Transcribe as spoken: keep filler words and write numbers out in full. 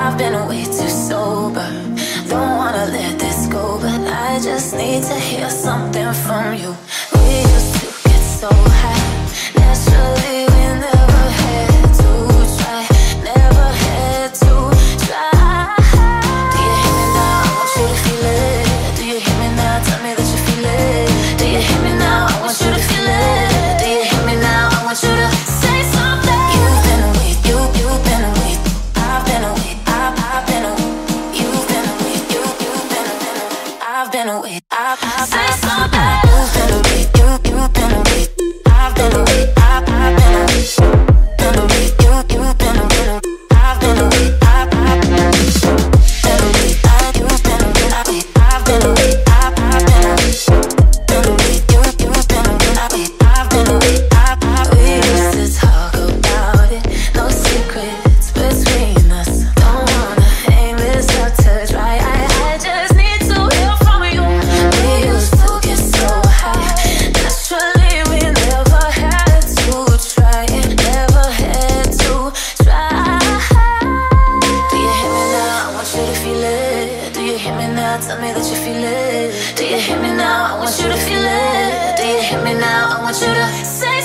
I've been way too sober. Don't wanna let this go, but I just need to hear something from you. We used to get so high, naturally we never had to try, never had to try. Do you hear me now? I want you to feel it. Do you hear me now? Tell me that you feel it. Do you hear me now? I want you to feel it. Do you hear me now? I want you to say something. You've been away, you, you've been away. I've been away, I've, I've been away. You've been away, you, you've been away. I've been away, I've, I've, say something. You've been away, you, you've been away. I've been away, I've, I've been away. Been away, you, you've been away. I've been away, I've, I've been away. Been away, I, you've been away. I've been away, I've, I've been away. Been away, you, you've been away. I've been away, I've, I've been away. We used to talk about it, no secrets between us. Don't wanna hang this up to dry. I, I just need to hear from you. We used to get so high, naturally we never had to try, never had to try. Do you hear me now? I want you to feel it. Do you hear me now? Tell me that you feel it. Do you hear me now? I want you to feel it. Do you hear me now? I want you to say